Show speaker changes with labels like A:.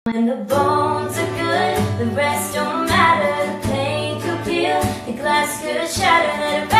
A: When the bones are good, the rest don't matter. The pain could peel, the glass could shatter. Let it